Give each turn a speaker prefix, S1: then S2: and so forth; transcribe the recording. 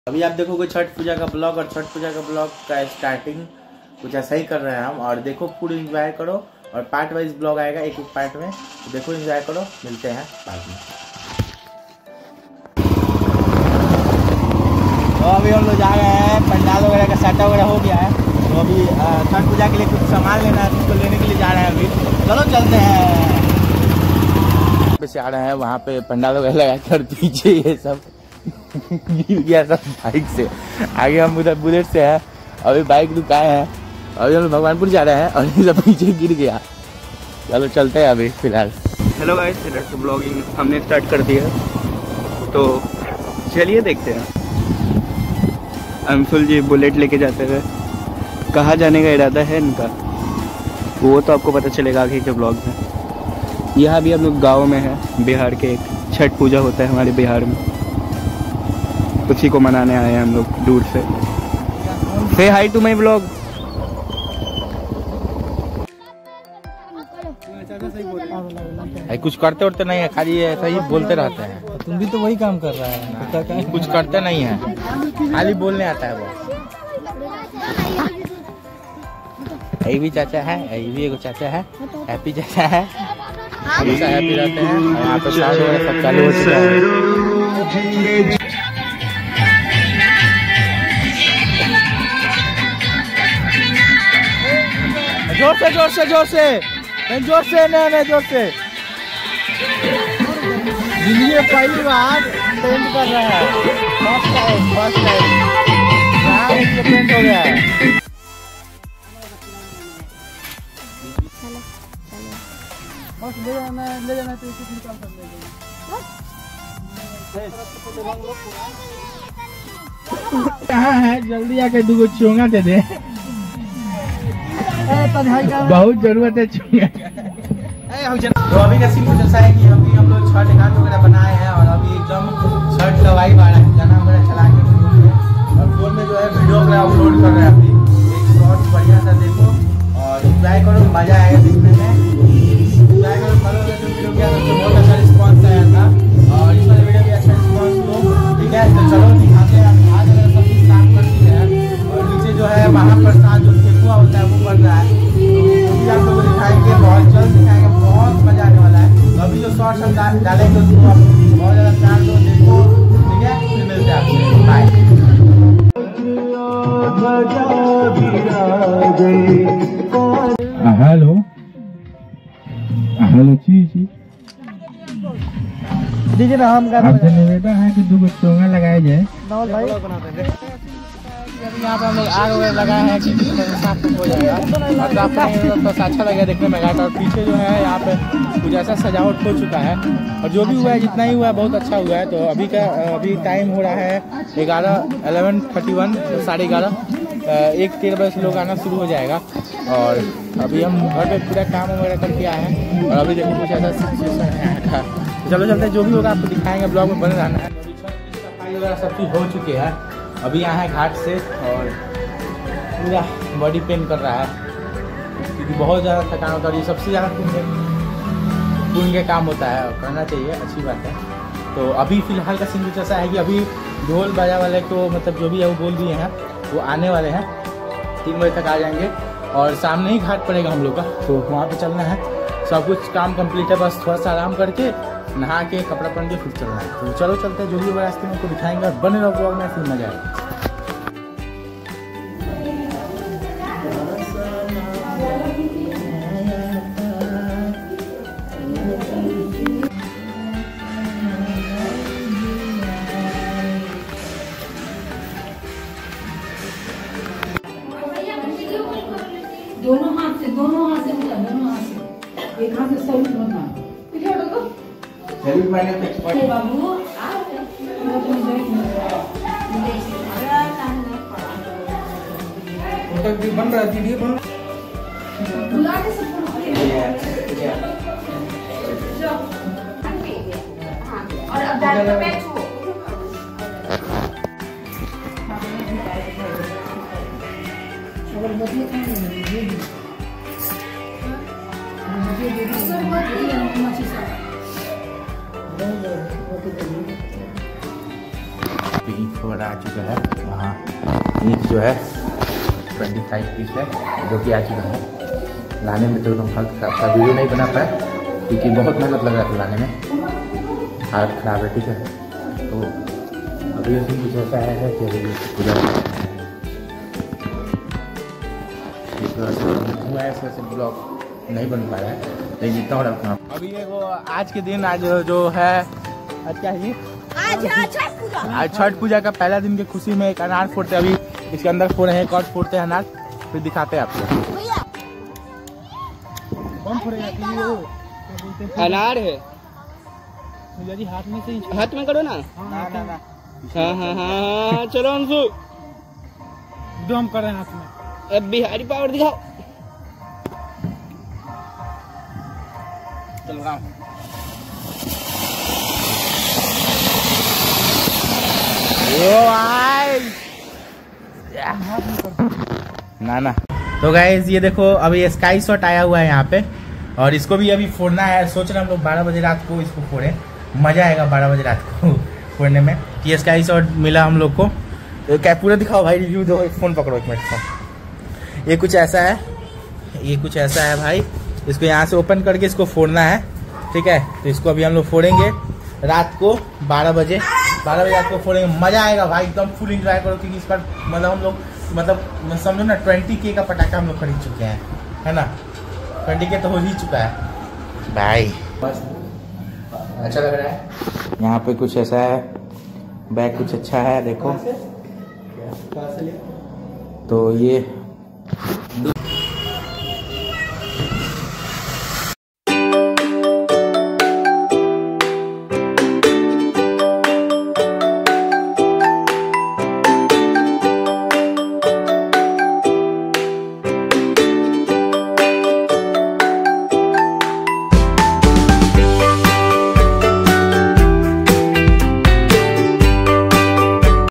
S1: अभी आप देखोगे छठ पूजा का ब्लॉग, और छठ पूजा का ब्लॉग का स्टार्टिंग कुछ ऐसा ही कर रहे हैं हम। और देखो पूरी एंजॉय करो, और पार्ट वाइज ब्लॉग आएगा एक एक पार्ट में, तो देखो एंजॉय करो। मिलते हैं बाद में। तो अभी हम लोग जा रहे हैं, पंडाल वगैरह का सेटअप वगैरह हो गया है, तो अभी छठ पूजा के लिए कुछ सामान लेना है, उसको लेने के लिए जा रहे हैं। अभी चलो चलते हैं। से आ रहे हैं वहाँ पे पंडाल वगैरह लगा कर, पीछे ये सब गिर गया सब बाइक से। आगे हम उधर बुलेट से हैं, अभी बाइक रुकाए हैं, अभी हम भगवानपुर जा रहे हैं और ये सब पीछे गिर गया। चलो चलते हैं अभी फिलहाल।
S2: हेलो गाइस, इधर से ब्लॉगिंग हमने स्टार्ट कर दिया, तो चलिए देखते हैं। अंशुल जी बुलेट लेके जाते हुए, कहाँ जाने का इरादा है इनका वो तो आपको पता चलेगा आगे के ब्लॉग में। यहाँ भी हम लोग गाँव में है, बिहार के। एक छठ पूजा होता है हमारे बिहार में, उसी को मनाने आए हैं हम लोग दूर से। से हाई टू माई ब्लॉग।
S1: कुछ करते उड़ते नहीं है, खाली ऐसा ही बोलते रहते हैं।
S3: तुम भी तो वही काम कर रहा है,
S1: कुछ करते नहीं है, खाली बोलने आता है वो। यही भी चाचा है, यही भी एगो चाचा है, हैप्पी चाचा है, हमेशा हैप्पी रहते हैं। और यहाँ पे साउंड वगैरह सब चालू हो चुका है। जोर से जोर से जोर से जोर से नहीं जोर से। जिंदगी में पहली बार पेंट कर रहा है, फर्स्ट टाइम पेंट हो गया है। बस ले जाना तो कुछ निकाल सकते हैं। कहाँ है, जल्दी आके दो चोंगा दे दे, बहुत जरूरत है चोंगा। तो अभी का सीन कुछ ऐसा है कि अभी हम लोग छठ घाट वगैरह बनाए हैं, और अभी एकदम छठ का वाइब आ रहा है। गाना वगैरह चला के फोन में, और फोन में जो है वीडियो वगैरह अपलोड कर रहे हैं। अभी एक शॉर्ट बढ़िया सा देखो और एंजॉय करो, मजा आएगा देखने में। एंजॉय करो, कल वीडियो किया तो बहुत अच्छा रिस्पॉन्स आया था, और इस वाले वीडियो भी अच्छा रिस्पॉन्स दो, ठीक है। तो चलो दिखाते हैं। आज अगर सब चीज काम करती है, और नीचे जो है महाप्रसाद जो ठेकुआ होता है वो बन रहा है, तो वो भी आप लोग दिखाएंगे, बहुत जल्द दिखाएंगे, बहुत मजा आने वाला है। तो अभी जो शॉर्ट्स हम डालेंगे उसको आप बहुत ज़्यादा प्यार दो, देखो, ठीक है। फिर मिलते हैं आपसे, बाय। हेलो हेलो जी दीजिए ना, हम निवेदन है कि 2 चोंगा लगाया जाए। यहाँ पे हम लोग आग वगैरह लगाए हैं कि साफ हो जाएगा, और आपको अच्छा लगेगा देखने में घाट। और पीछे जो है यहाँ पे कुछ ऐसा सजावट हो चुका है, और जो भी हुआ है, जितना ही हुआ है बहुत अच्छा हुआ है। तो अभी टाइम हो रहा है 11:31, 11:30, 1-3 बजे से लोग आना शुरू हो जाएगा। और अभी हम घर पे पूरा काम वगैरह करके आए हैं, और अभी देखो कुछ ऐसा सिचुएशन है का। चलो चलते हैं, जो भी होगा आपको दिखाएंगे, ब्लॉग में बने रहना है। सफाई वगैरह सब चीज़ हो चुकी है। अभी यहाँ है घाट से, और पूरा बॉडी पेन कर रहा है, क्योंकि बहुत ज़्यादा थकान होता है। ये सबसे ज़्यादा पुण्य का काम होता है, और करना चाहिए, अच्छी बात है। तो अभी फ़िलहाल का सीन कुछ ऐसा है कि अभी ढोल बाजा वाले को, मतलब जो भी है वो बोल दिए हैं, वो आने वाले हैं, 3 बजे तक आ जाएंगे। और सामने ही घाट पड़ेगा हम लोग का, तो वहाँ पे चलना है। सब कुछ काम कंप्लीट है, बस थोड़ा सा आराम करके नहा के कपड़ा पहन के फिर चलना है। तो चलो चलते हैं, जो भी रास्ते में आपको दिखाएंगे, और बने रहो ब्लॉग में, फिर मजा आएगा।
S4: दोनों हाथ से दोनों हाथ से एक हाथ से सही होना। बाबू
S3: बन रहा है,
S4: और अब दाल पे बैठो।
S1: पे ईंट वगैरह आ चुका है। वहाँ ईंट जो है 25 पीस है जो कि आ चुका है। लाने में तो एकदम हालत खराब था, वीडियो नहीं बना पाया क्योंकि बहुत मेहनत लग रहा था लाने में, हालत खराब है। ठीक है, तो अभी ऐसे कुछ ऐसा है कि अभी पूजा ऐसे ब्लॉग नहीं बन पाया है, लेकिन जितना हो रहा। अभी ये वो आज के दिन, आज जो है, आज क्या है, आज छठ पूजा का पहला दिन की खुशी में एक अनार फोड़ते। अभी इसके अंदर फोड़े हैं, एक और फोड़ते हैं अनार, फिर दिखाते हैं आपको। कौन फोड़ेगा?
S2: अनार है,
S3: हाथ में से
S2: हाथ में करो ना।
S1: ना ना ना,
S2: हाँ हाँ हाँ, चलो अंशु,
S3: दो हम कर रहे हैं हाथ में।
S2: अब बिहारी पावर दिखाओ।
S1: चलो राम। ना ना। तो गाइस ये देखो, अभी स्काई शॉट आया हुआ है यहाँ पे, और इसको भी अभी फोड़ना है। सोच रहे हम लोग 12 बजे रात को इसको फोड़े, मजा आएगा 12 बजे रात को फोड़ने में। ये स्काई शॉट मिला हम लोग को। तो क्या पूरा दिखाओ भाई, रिव्यू दो। फोन पकड़ो एक मिनट फोन। ये कुछ ऐसा है, ये कुछ ऐसा है भाई। इसको यहाँ से ओपन करके इसको फोड़ना है। ठीक है, तो इसको अभी हम लोग फोड़ेंगे रात को 12 बजे रात को फोड़ेंगे। मजा आएगा भाई, एकदम फुल एंजॉय करो, क्योंकि इस पर मतलब हम लोग मतलब समझो ना 20K का पटाखा हम लोग खरीद चुके हैं, है ना। 20K तो हो ही चुका है भाई। बस अच्छा लग रहा है। यहाँ पे कुछ ऐसा है, बैग कुछ अच्छा है, देखो। तो ये